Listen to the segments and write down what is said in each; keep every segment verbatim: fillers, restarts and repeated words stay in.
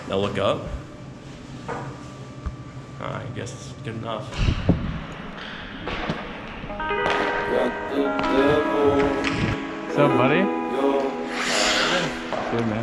Now look up. I guess it's good enough. What's up, buddy? Good, man.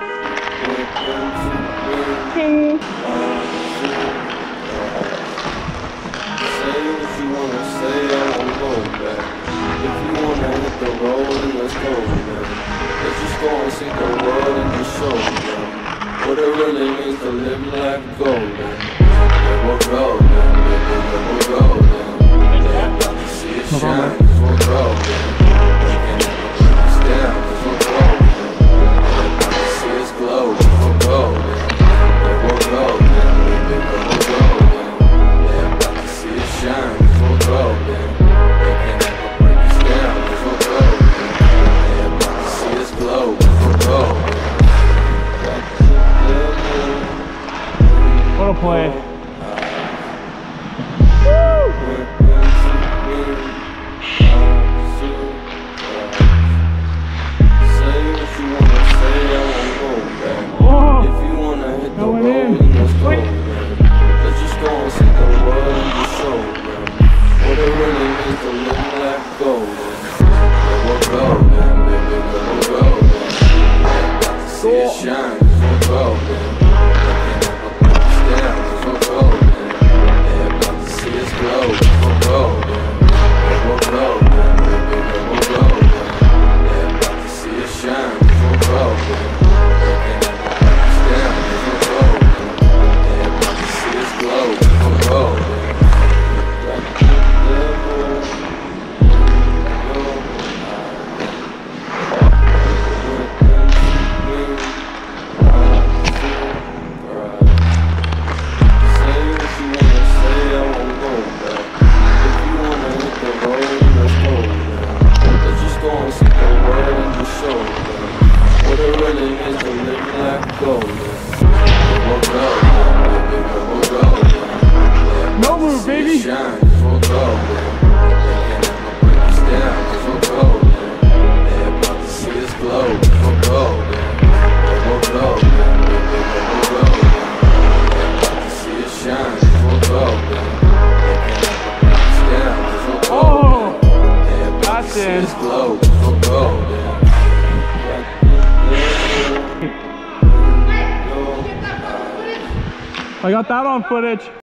Say what you wanna say, I won't go back. If you wanna hit the road, then let's go, man. Let's just go and see the world and just show, man. What it really means to live life golden. Yeah, we'll go, man. Yeah, we'll go, man. Yeah, about to see it shine, cause we'll go, man. We can never bring us down, cause we'll go, man. Yeah, about to see us glow, cause we'll go, man. Yeah, we'll go, man. Yeah, we'll go, man. Yeah, about to see it shine, cause we'll go, man. They can never bring us down, cause we'll go, man. Yeah, about to see us glow, cause we'll go, man. What a play. Shine, cause we'll go, man. They can never bring us down, cause we'll go, man. They're about to see us glow, cause we'll go, man. Yeah, we'll go, man. Baby, we'll go, man. They're about to see us shine, cause we'll go, man. They can never bring us down, cause we'll go, man. They're about to see us glow, cause we'll go, man. No move, baby. Shine, cause we'll go, man. They can never bring us down, cause we'll go, man. They're about to see us glow, cause we'll go, man. Yeah, we'll go, man. We'll go, man. They're about to see us shine, cause we'll go, man. They can never bring us down, cause we'll go, man. They're about to see us glow, cause we'll go, man. I got that on footage.